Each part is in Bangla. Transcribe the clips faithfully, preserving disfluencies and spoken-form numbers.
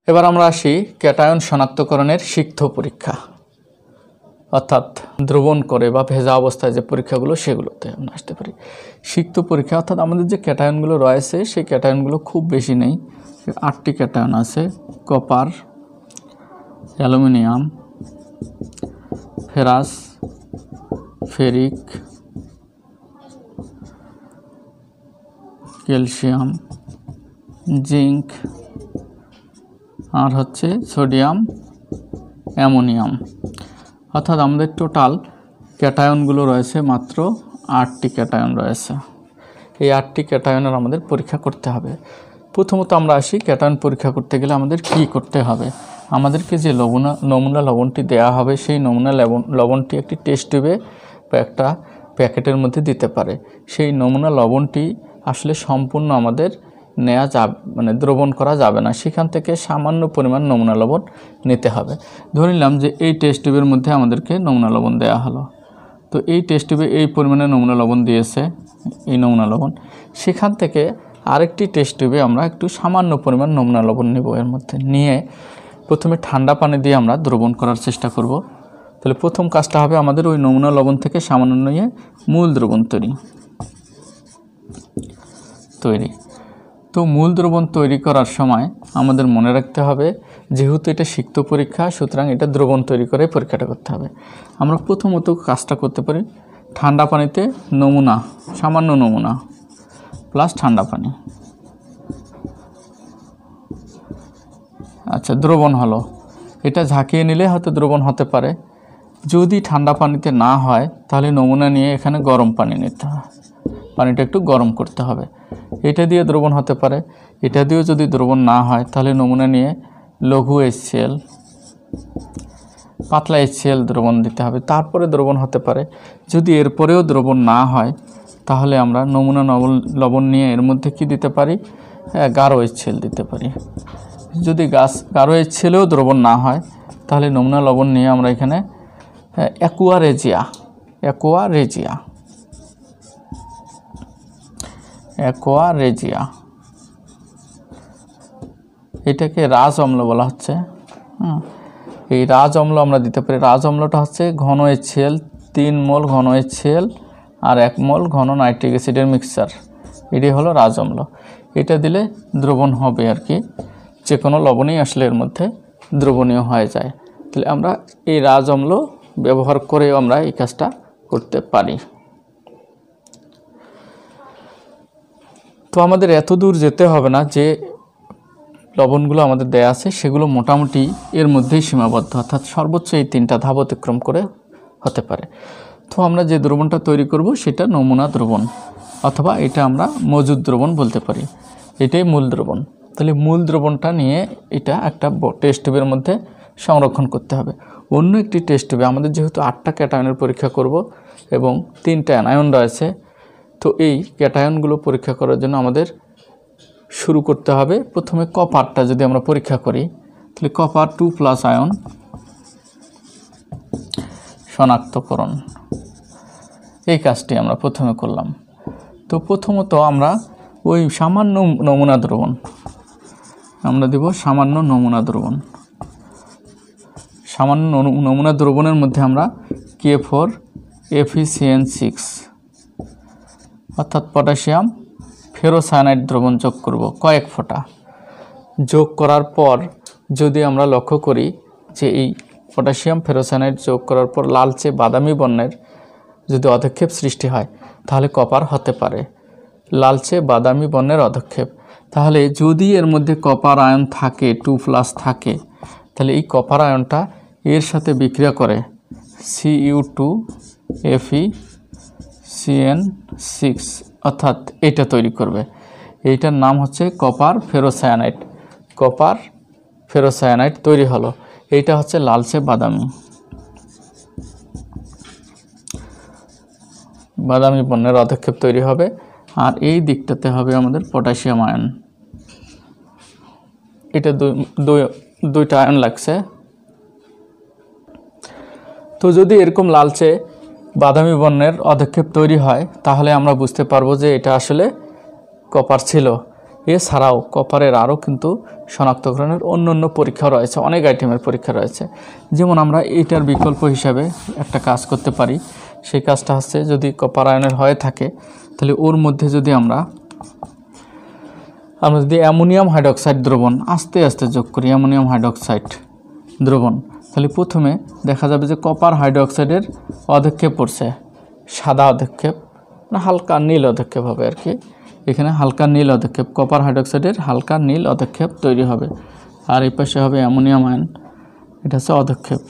এবার আমরা আসি ক্যাটায়ন শনাক্তকরণের সিক্ত পরীক্ষা, অর্থাৎ দ্রবণ করে বা ভেজা অবস্থায় যে পরীক্ষাগুলো সেগুলোতে আমরা আসতে পারি। সিক্ত পরীক্ষা অর্থাৎ আমাদের যে ক্যাটায়নগুলো রয়েছে সেই ক্যাটায়নগুলো খুব বেশি নেই, আটটি ক্যাটায়ন আছে: copper, aluminium, ferrous, ferric, calcium, zinc আর হচ্ছে সোডিয়াম, অ্যামোনিয়াম। অর্থাৎ আমাদের টোটাল ক্যাটায়নগুলো রয়েছে মাত্র আটটি ক্যাটায়ন রয়েছে। এই আটটি ক্যাটায়নের আমাদের পরীক্ষা করতে হবে। প্রথমত আমরা আসি ক্যাটায়ন পরীক্ষা করতে গেলে আমাদের কি করতে হবে। আমাদেরকে যে লবণা নমুনা লবণটি দেয়া হবে সেই নমুনা লবণ লবণটি একটি টেস্ট টিউবে বা একটা প্যাকেটের মধ্যে দিতে পারে। সেই নমুনা লবণটি আসলে সম্পূর্ণ আমাদের নেওয়া যাবে মানে দ্রবণ করা যাবে না, সেখান থেকে সামান্য পরিমাণ নমুনা লবণ নিতে হবে। ধরে নিলাম যে এই টেস্ট টিউবের মধ্যে আমাদেরকে নমুনা লবণ দেওয়া হলো, তো এই টেস্ট টিউবে এই পরিমাণে নমুনা লবণ দিয়েছে, এই নমুনা লবণ, সেখান থেকে আরেকটি টেস্ট টিউবে আমরা একটু সামান্য পরিমাণ নমুনা লবণ নেব। এর মধ্যে নিয়ে প্রথমে ঠান্ডা পানি দিয়ে আমরা দ্রবণ করার চেষ্টা করব। তাহলে প্রথম কাজটা হবে আমাদের ওই নমুনা লবণ থেকে সামান্য নিয়ে মূল দ্রবণ তৈরি তৈরি তো মূল দ্রবণ তৈরি করার সময় আমাদের মনে রাখতে হবে, যেহেতু এটা সিক্ত পরীক্ষা, সুতরাং এটা দ্রবণ তৈরি করে পরীক্ষাটা করতে হবে। আমরা প্রথমত কাজটা করতে পারি ঠান্ডা পানিতে নমুনা, সামান্য নমুনা প্লাস ঠান্ডা পানি, আচ্ছা দ্রবণ হলো। এটা ঝাঁকিয়ে নিলে হয়তো দ্রবণ হতে পারে। যদি ঠান্ডা পানিতে না হয় তাহলে নমুনা নিয়ে এখানে গরম পানি নিতে হয়, পানিটা একটু গরম করতে হবে। এটা দিয়ে দ্রবণ হতে পারে। এটা দিয়েও যদি দ্রবণ না হয় তাহলে নমুনা নিয়ে লঘু এইচসিএল, পাতলা এইচসিএল দ্রবণ দিতে হবে, তারপরে দ্রবণ হতে পারে। যদি এরপরেও দ্রবণ না হয় তাহলে আমরা নমুনা লবণ নিয়ে এর মধ্যে কি দিতে পারি, গাঢ় এইচসিএল দিতে পারি। যদি গাছ গাঢ় এইচসিএলেও দ্রবণ না হয় তাহলে নমুনা লবণ নিয়ে আমরা এখানে aqua regia aqua regia aqua regia এটাকে রাজ অম্ল বলা হচ্ছে। হ্যাঁ, এই রাজ অম্ল আমরা দিতে পারি। রাজ অম্লটা হচ্ছে ঘন এইচসিএল, তিন মোল ঘন এইচসিএল আর এক মোল ঘন নাইট্রিক অ্যাসিডের মিক্সচার, এটাই হলো রাজ অম্ল। এটা দিলে দ্রবণ হবে আর কি, যে কোনো লবণই আসলে এর মধ্যে দ্রবণীয় হয়ে যায়। তাহলে আমরা এই রাজ অম্ল ব্যবহার করেও আমরা এই কাজটা করতে পারি। তো আমাদের এত দূর যেতে হবে না, যে লবণগুলো আমাদের দেয়া আছে সেগুলো মোটামুটি এর মধ্যেই সীমাবদ্ধ, অর্থাৎ সর্বোচ্চ এই তিনটা ধাপ অতিক্রম করে হতে পারে। তো আমরা যে দ্রবণটা তৈরি করব সেটা নমুনা দ্রবণ, অথবা এটা আমরা মজুদ দ্রবণ বলতে পারি। এটাই মূল দ্রবণ। তাহলে মূল দ্রবণটা নিয়ে এটা একটা টেস্ট টিউবের মধ্যে সংরক্ষণ করতে হবে। অন্য একটি টেস্ট টিউবে আমাদের যেহেতু আটটা ক্যাটায়নের পরীক্ষা করব এবং তিনটা অ্যানায়ন রয়েছে, তো এই ক্যাটায়নগুলো পরীক্ষা করার জন্য আমাদের শুরু করতে হবে প্রথমে কপারটা যদি আমরা পরীক্ষা করি, তাহলে কপার টু প্লাস আয়ন শনাক্তকরণ, এই কাজটি আমরা প্রথমে করলাম। তো প্রথমত আমরা ওই সামান্য নমুনা দ্রবণ আমরা দেব, সামান্য নমুনা দ্রবণ সামান্য নমুনা দ্রবণের মধ্যে আমরা কে ফোর এফিসিএন সিক্স অর্থাৎ পটাশিয়াম ফেরোসায়ানাইড দ্রবণ যোগ করব কয়েক ফোঁটা। যোগ করার পর যদি আমরা লক্ষ্য করি যে এই পটাশিয়াম ফেরোসায়ানাইড যোগ করার পর লালচে বাদামি বর্ণের যদি অধক্ষেপ সৃষ্টি হয় তাহলে কপার হতে পারে, লালচে বাদামি বর্ণের অধক্ষেপ। তাহলে যদি এর মধ্যে কপার আয়ন থাকে, টু প্লাস থাকে, তাহলে এই কপার আয়নটা এর সাথে বিক্রিয়া করে C U two F E C N six, অর্থাৎ এটা তৈরি করবে। এইটার নাম হচ্ছে কপার ফেরোসায়ানাইড। কপার ফেরোসায়ানাইড তৈরি হলো, এইটা হচ্ছে লালচে বাদামি বাদামি বর্ণের অধক্ষেপ তৈরি হবে। আর এই দিকটাতে হবে আমাদের পটাশিয়াম আয়ন, এটা দুই দুইটা আয়ন লাগছে। তো যদি এরকম লালচে বাদামি বর্ণের অধক্ষেপ তৈরি হয় তাহলে আমরা বুঝতে পারবো যে এটা আসলে কপার ছিল। এছাড়াও কপারের আরও কিন্তু শনাক্তকরণের অন্য অন্য পরীক্ষা রয়েছে, অনেক আইটেমের পরীক্ষা রয়েছে। যেমন আমরা এইটার বিকল্প হিসাবে একটা কাজ করতে পারি। সেই কাজটা হচ্ছে যদি কপার আয়নের হয়ে থাকে তাহলে ওর মধ্যে যদি আমরা আমরা যদি অ্যামোনিয়াম হাইড্রক্সাইড দ্রবণ আস্তে আস্তে যোগ করি, অ্যামোনিয়াম হাইড্রক্সাইড দ্রবণ, তাহলে প্রথমে দেখা যাবে যে কপার হাইড্রক্সাইডের অধক্ষেপ পড়ছে, সাদা অধক্ষেপ, মানে হালকা নীল অধক্ষেপ হবে আর কি। এখানে হালকা নীল অধক্ষেপ, কপার হাইড্রক্সাইডের হালকা নীল অধক্ষেপ তৈরি হবে। আর এই পাশে হবে অ্যামোনিয়াম আয়ন, এটা হচ্ছে অধক্ষেপ।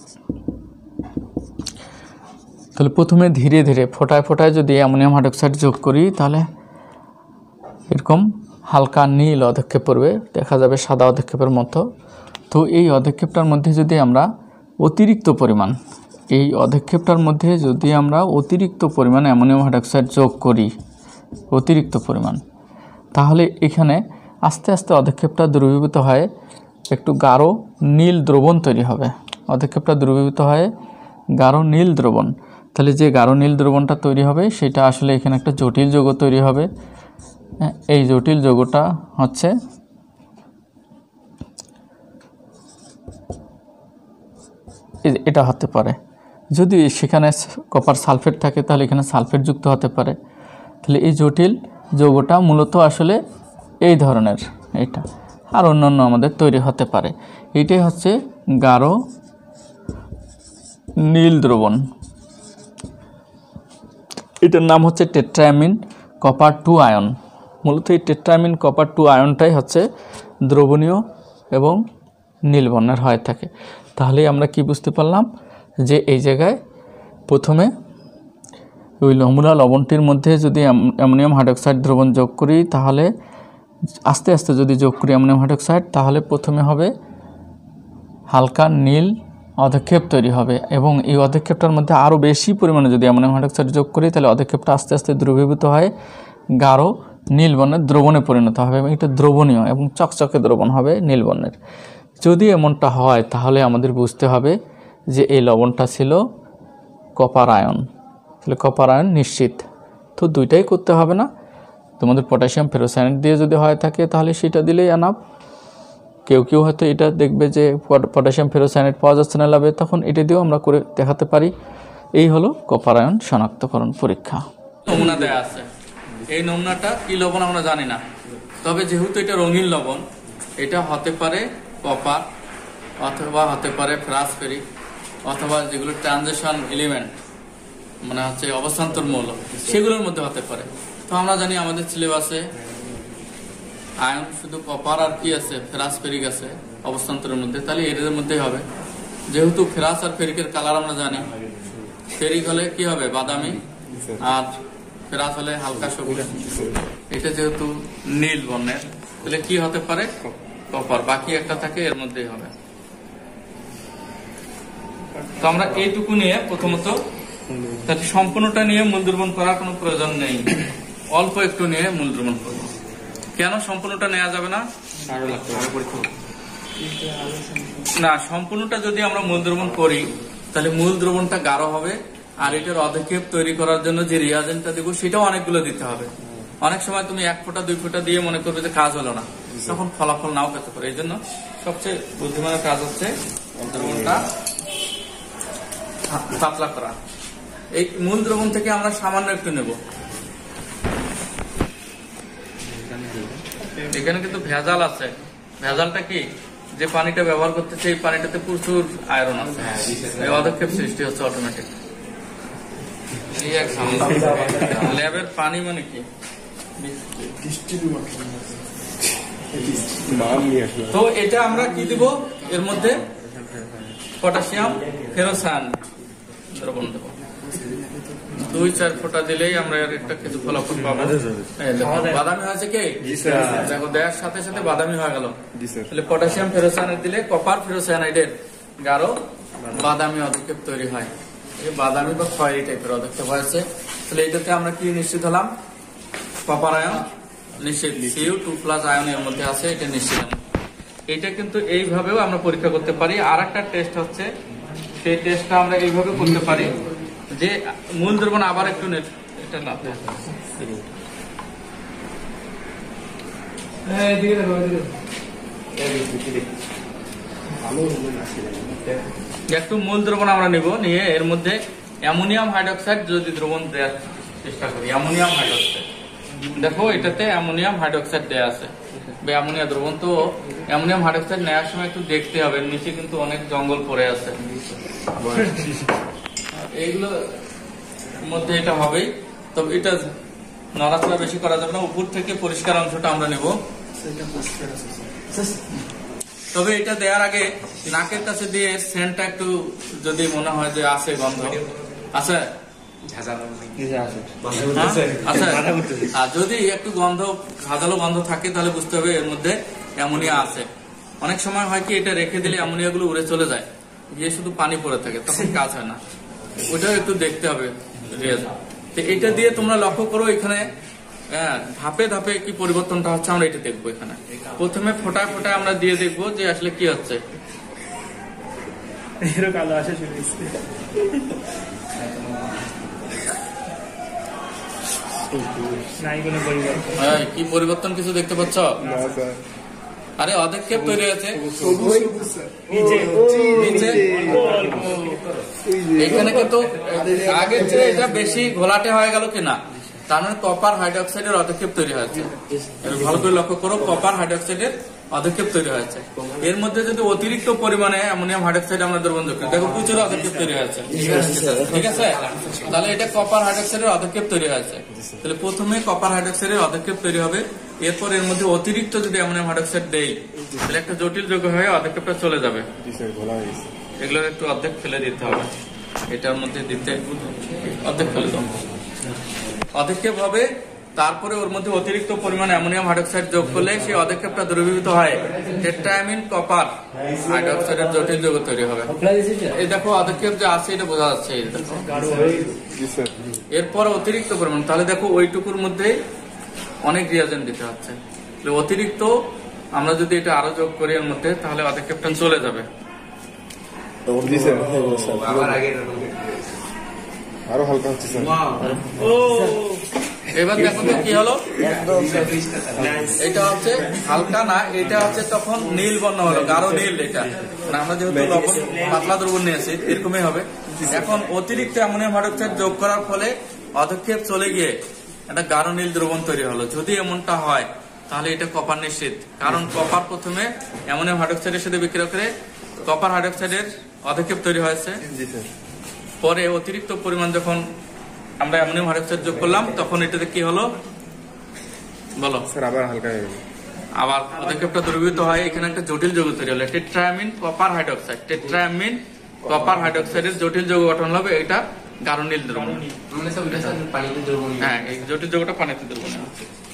তাহলে প্রথমে ধীরে ধীরে ফোটায় ফোটায় যদি অ্যামোনিয়াম হাইড্রক্সাইড যোগ করি তাহলে এরকম হালকা নীল অধক্ষেপ পড়বে, দেখা যাবে সাদা অধক্ষেপের মতো। তো এই অধক্ষেপটার মধ্যে যদি আমরা অতিরিক্ত পরিমাণ এই অধক্ষেপটার মধ্যে যদি আমরা অতিরিক্ত পরিমাণ অ্যামোনিয়াম হাইড্রক্সাইড যোগ করি, অতিরিক্ত পরিমাণ, তাহলে এখানে আস্তে আস্তে অধক্ষেপটা দ্রবীভূত হয়, একটু গাঢ় নীল দ্রবণ তৈরি হবে। অধক্ষেপটা দ্রবীভূত হয় গাঢ় নীল দ্রবণ। তাহলে যে গাঢ় নীল দ্রবণটা তৈরি হবে সেটা আসলে এখানে একটা জটিল যৌগ তৈরি হবে। এই জটিল যৌগটা হচ্ছে এটা হতে পারে, যদি সেখানে কপার সালফেট থাকে তাহলে এখানে সালফেট যুক্ত হতে পারে। তাহলে এই জটিল যৌগটা মূলত আসলে এই ধরনের, এটা আর অন্যান্য আমাদের তৈরি হতে পারে। এইটাই হচ্ছে গাঢ় নীল দ্রবণ। এটার নাম হচ্ছে টেট্রাঅ্যামিন কপার টু আয়ন। মূলত এই টেট্রাঅ্যামিন কপার টু আয়নটাই হচ্ছে দ্রবণীয় এবং নীল বর্ণের হয়ে থাকে। তাহলে আমরা কি বুঝতে পারলাম যে এই জায়গায় প্রথমে ওই নমুনা লবণটির মধ্যে যদি অ্যামোনিয়াম হাইড্রক্সাইড দ্রবণ যোগ করি, তাহলে আস্তে আস্তে যদি যোগ করি অ্যামোনিয়াম হাইড্রক্সাইড, তাহলে প্রথমে হবে হালকা নীল অধক্ষেপ তৈরি হবে এবং এই অধক্ষেপটার মধ্যে আরও বেশি পরিমাণে যদি অ্যামোনিয়াম হাইড্রক্সাইড যোগ করি তাহলে অধক্ষেপটা আস্তে আস্তে দ্রবীভূত হয় গাঢ় নীল বর্ণের দ্রবণে পরিণত হবে এবং এটা দ্রবণীয় এবং চকচকে দ্রবণ হবে নীল বর্ণের। যদি এমনটা হয় তাহলে আমাদের বুঝতে হবে যে এই লবণটা ছিল কপার আয়ন। তাহলে কপার আয়ন নিশ্চিত। তো দুইটাই করতে হবে না, তোমাদের পটাশিয়াম ফেরোসায়ানাইড দিয়ে যদি হয় থাকে তাহলে সেটা দিলেই আনাপ। কেউ কেউ হয়তো এটা দেখবে যে পটাশিয়াম ফেরোসায়ানাইড পাওয়া যাচ্ছে না ল্যাবে, তখন এটা দিয়েও আমরা করে দেখাতে পারি। এই হলো কপার আয়ন শনাক্তকরণ পরীক্ষা। নমুনা দেয়া আছে, এই নমুনাটা কি লবণ আমরা জানি না, তবে যেহেতু এটা রঙিন লবণ, এটা হতে পারে কপার অথবা হতে পারে ফসফরিক অথবা যেগুলো ট্রানজিশন এলিমেন্ট মানে হচ্ছে অবস্থান্তর মৌল, সেগুলোর মধ্যে হতে পারে। তো আমরা জানি আমাদের সিলেবাসে আয়ন শুধু কপার আর কি আছে, ফসফরিক আছে অবস্থান্তরের মধ্যে, তাহলে এদের মধ্যেই হবে। যেহেতু ফেরাস আর ফেরিকের কালার আমরা জানি, ফেরিক হলে কি হবে বাদামি আর ফেরাস হলে হালকা সবুজ, এটা যেহেতু নীল বর্ণের, তাহলে কি হতে পারে কপার, বাকি একটা থাকে এর মধ্যেই হবে। তো আমরা এইটুকু নিয়ে প্রথমত তাহলে সম্পূর্ণটা নিয়ে মূল দ্রবণ করার কোনো প্রয়োজন নেই, অল্প একটু নিয়ে মূল দ্রবণ করব। কেন সম্পূর্ণটা নেওয়া যাবে না? না, সম্পূর্ণটা যদি আমরা মূল দ্রবণ করি তাহলে মূল দ্রবণটা গাঢ় হবে, আর এটার অধক্ষেপ তৈরি করার জন্য যে রিয়াজেন্টটা দেবো সেটাও অনেকগুলো দিতে হবে। অনেক সময় তুমি এক ফোঁটা দুই ফোঁটা দিয়ে মনে করবে যে কাজ হলো না, তখন ফলাফল নাও পেতে পারে। এই জন্য সবচেয়ে বুদ্ধিমানের কাজ হচ্ছে দ্রবণটা পাতলা করা। এই মূল দ্রবণ থেকে আমরা সামান্য একটু নেব। এখানে কিন্তু ভেজাল আছে। ভেজালটা কি, যে পানিটা ব্যবহার করতেছে এই পানিটাতে প্রচুর আয়রন আছে, এই অধক্ষেপ সৃষ্টি হচ্ছে অটোমেটিক। ল্যাবের পানি মানে কি, তো এটা আমরা কি দিব, এর মধ্যে পটাশিয়াম ফেরোসায়ানাইড দ্রবণ দেব। দুই চার ফোঁটা দিলেই আমরা এর একটা কিছু ফলাফল পাবো। বাদামি হয়েছে কি, দেখো দেওয়ার সাথে সাথে বাদামি হয়ে গেল। তাহলে পটাশিয়াম ফেরোসায়ানাইড দিলে কপার ফেরোসায়ানাইডের গাঢ় বাদামি অধক্ষেপ তৈরি হয়। এই বাদামি বা খয়েরি টাইপের অধক্ষেপ হয়েছে। তাহলে এটাতে আমরা কি নিশ্চিত হলাম, কপার আয়ন নিশ্চিত, সিইউ টু প্লাস আয়ন এর মধ্যে আছে, এটা নিশ্চিত। এটা কিন্তু এইভাবেও আমরা পরীক্ষা করতে পারি। আর একটা টেস্ট হচ্ছে, সেই টেস্টটা আমরা এইভাবে করতে পারি যে মূল দ্রবণ আবার একটু এটা লাভ একটু মূল দ্রবণ আমরা নিব, নিয়ে এর মধ্যে অ্যামোনিয়াম হাইড্রোক্সাইড যদি দ্রবণ দেওয়ার চেষ্টা করি। অ্যামোনিয়াম হাইড্রোক্সাইড, দেখো এটাতে অ্যামোনিয়াম হাইড্রোক্সাইড দেওয়া আছে, অ্যামোনিয়া দ্রবণ। তো অ্যামোনিয়াম হাইড্রোক্সাইড নেওয়ার সময় একটু দেখতে হবে, নিচে কিন্তু অনেক জঙ্গল পড়ে আছে, এইগুলো মধ্যে এটা হবেই। তবে এটা নড়াচড়া বেশি করা যাবে না, উপর থেকে পরিষ্কার অংশটা আমরা নেব। তবে এটা দেওয়ার আগে নাকের কাছে দিয়ে সেন্টটা একটু যদি মনে হয় যে আছে গন্ধ আছে, আর যদি একটু গন্ধ ঝাঁঝালো গন্ধ থাকে তাহলে বুঝতে হবে এর মধ্যে অ্যামোনিয়া আছে। অনেক সময় হয় কি এটা রেখে দিলে অ্যামোনিয়া গুলো উড়ে চলে যায়, গিয়ে শুধু পানি পড়ে থাকে, তখন কাজ হয় না, ওটাও একটু দেখতে হবে। তো এটা দিয়ে তোমরা লক্ষ্য করো এখানে হ্যাঁ ধাপে ধাপে কি পরিবর্তনটা হচ্ছে আমরা এটা দেখবো। এখানে প্রথমে ফোটায় ফোটায় আমরা দিয়ে দেখবো যে আসলে কি হচ্ছে। কি পরিবর্তন কিছু দেখতে পাচ্ছ? আরে অধক্ষেপ তৈরি হয়েছে এখানে, কিন্তু আগের চেয়ে এটা বেশি ঘোলাটে হয়ে গেল কিনা, তার মানে কপার হাইড্রোক্সাইডের অধক্ষেপ তৈরি হয়েছে। ভালো করে লক্ষ্য করো, কপার হাইড্রোক্সাইডের অধক্ষেপ তৈরি হয়েছে। এর মধ্যে যদি অতিরিক্ত পরিমাণে অ্যামোনিয়াম হাইড্রোক্সাইড আমরা দ্রবণ যোগ করি, দেখো প্রচুর অধক্ষেপ তৈরি হয়েছে, ঠিক আছে? তাহলে এটা কপার হাইড্রোক্সাইডের অধক্ষেপ তৈরি হয়েছে। তাহলে প্রথমে কপার হাইড্রোক্সাইডের অধক্ষেপ তৈরি হবে, এরপর এর মধ্যে অতিরিক্ত যদি অ্যামোনিয়াম হাইড্রোক্সাইড দেই তাহলে একটা জটিল যৌগ হয়ে অধক্ষেপটা চলে যাবে। এগুলোর একটু অর্ধেক ফেলে দিতে হবে, এটার মধ্যে দিতে অর্ধেক ফেলে দেবো, অধক্ষেপ হবে। তারপরে ওর মধ্যে অতিরিক্ত পরিমাণে অ্যামোনিয়াম হাইড্রোক্সাইড যোগ করলে সেই অধক্ষেপটা দ্রবীভূত হয় টেট্রাঅ্যামিন কপার হাইড্রোক্সাইডের জটিল যৌগ তৈরি হবে। এই দেখো অধক্ষেপ যে আছে এটা বোঝা যাচ্ছে। এরপর অতিরিক্ত পরিমাণ, তাহলে দেখো ওইটুকুর মধ্যে অনেক রিয়াজেন্ট দিতে হচ্ছে। অতিরিক্ত আমরা যদি এটা আরো যোগ করি এর মধ্যে, তাহলে অধক্ষেপটা চলে যাবে। আরো হালকা হচ্ছে স্যার। এবার দেখো তো কি হলো, এটা হচ্ছে হালকা না, এটা হচ্ছে তখন নীল বর্ণ হলো, গাঢ় নীল। এটা আমরা যেহেতু লবণ পাতলা দ্রবণ নিয়েছি এরকমই হবে। এখন অতিরিক্ত অ্যামোনিয়াম হাইড্রোক্সাইড যোগ করার ফলে অধক্ষেপ চলে গিয়ে একটা গাঢ় নীল দ্রবণ তৈরি হলো। যদি এমনটা হয় তাহলে এটা কপার নিশ্চিত, কারণ কপার প্রথমে অ্যামোনিয়াম হাইড্রোক্সাইডের সাথে বিক্রিয়া করে কপার হাইড্রোক্সাইডের অধক্ষেপ তৈরি হয়েছে। পরে অতিরিক্ত পরিমাণ যখন আমরা অ্যামোনিয়াম হাইড্রোক্সাইড যোগ করলাম তখন এটাতে কি হলো বলো স্যার? আবার হালকা হয়ে গেল, আবার অধক্ষেপটা দ্রবীভূত হয়, এখানে একটা জটিল যৌগ তৈরি হলো tetraammine copper hydroxide. Tetraammine copper হাইড্রোক্সাইডের জটিল যৌগ গঠন হবে, এটা গাঢ় নীল দ্রবণ। হ্যাঁ, এই জটিল যৌগটা পানিতে দ্রবণ।